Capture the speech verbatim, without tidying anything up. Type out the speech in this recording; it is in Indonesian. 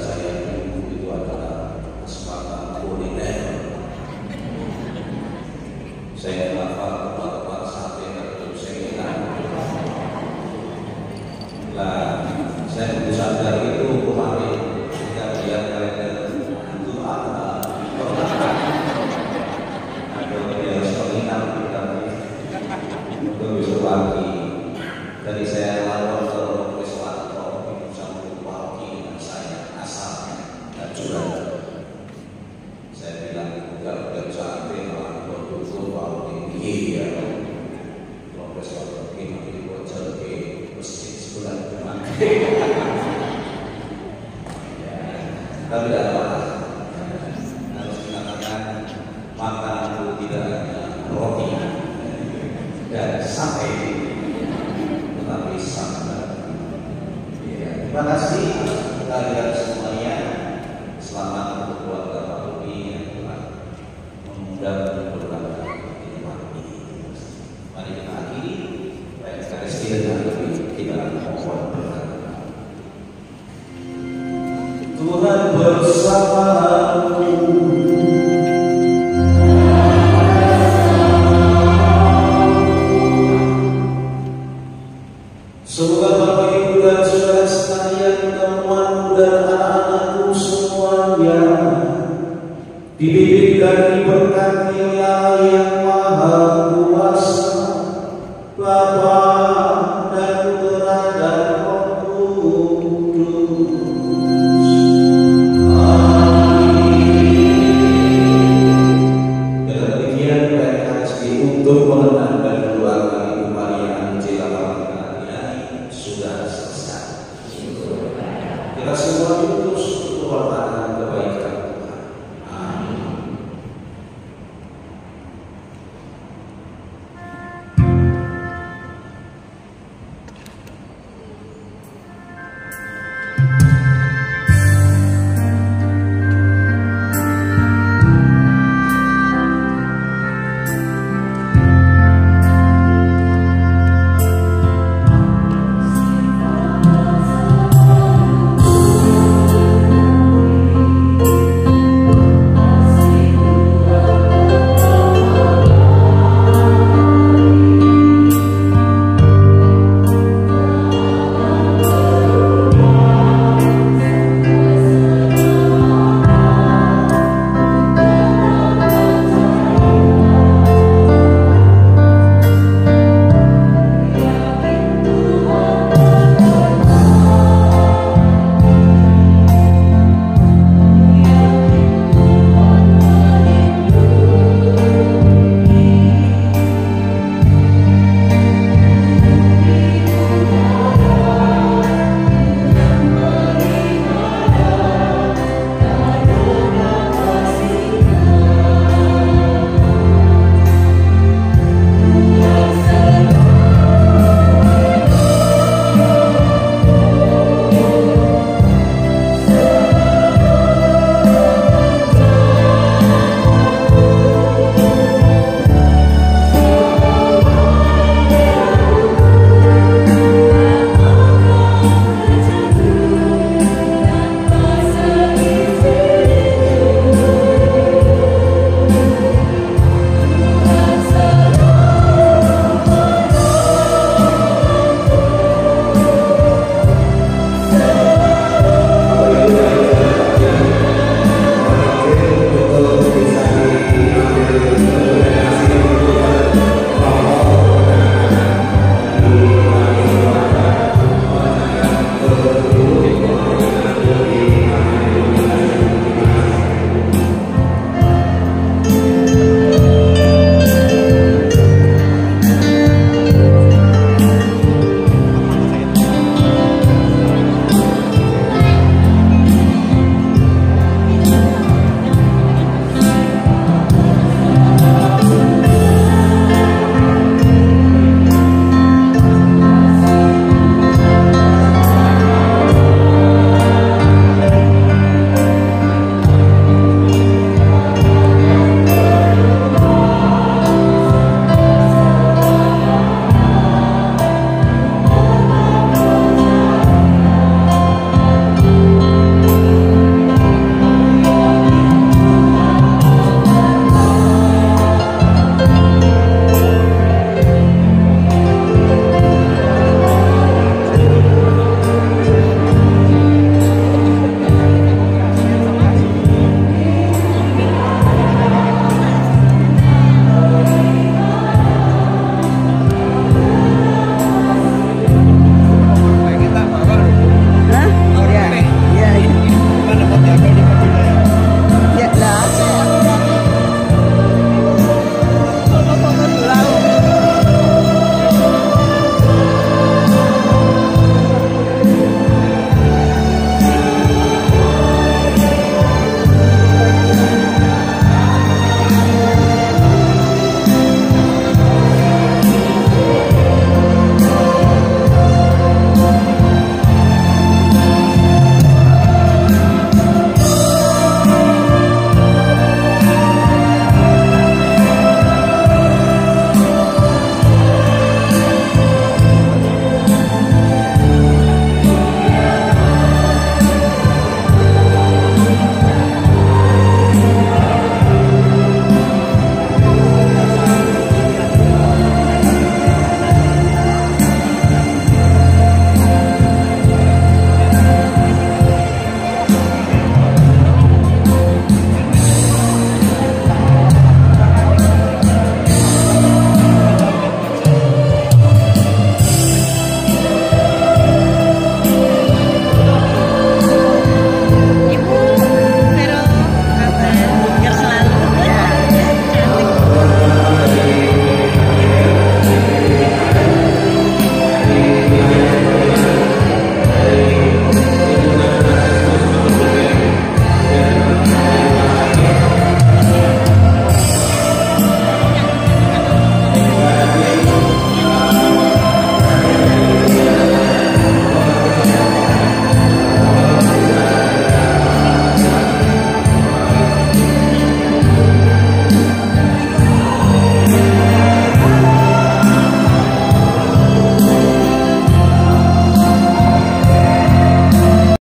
saya dulu itu adalah kesempatan kuliner. Saya lapar tempat-tempat sate tertutup saya. Nah, saya baru sadar itu kemarin kita lihat kalender itu ada ada yang seminar kita untuk besok pagi. Dari saya lapor ke Wiswanto itu sama Bupati dengan saya asalnya dan juga saya bilang udah udah sate malah betul-betul bau tinggi ya. Profesor ini di bocor ke masjid sebulan depan. Tapi tidak apa-apa. Harus dikatakan makanan itu tidak hanya roti dan sate, tetapi sambal. Ya, terima kasih kalian semuanya. Selamat untuk keluarga Pak Rudi yang telah mengundang beberapa minuman ini. Mari kita akhiri Ekaristi dengan lebih kita mohon berkata. Tuhan bersamamu. Semoga Bapak Ibu dan saudara sekalian, teman dan anak-anakku semuanya dibimbing dan diberkati oleh Allah yang Maha Kuasa, Bapa